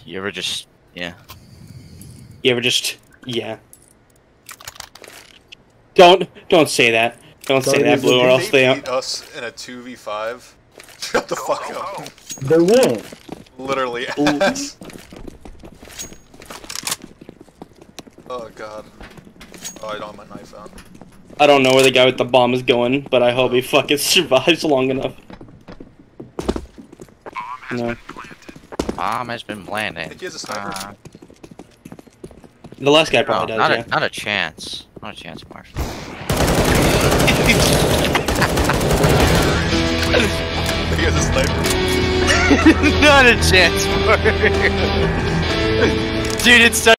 You ever just, yeah. You ever just, yeah. Don't say that. Don't say that, Blue, or else they they beat us in a 2v5. Shut the fuck up. They won't. Literally ass. Oh god. Oh, I don't have my knife out. I don't know where the guy with the bomb is going, but I hope he fucking survives long enough. No. Bomb has been planted. I think he has a sniper. The last guy probably does, yeah. Not a chance. Not a chance, Marf. He has a sniper. Not a chance, Marf. Dude, it's such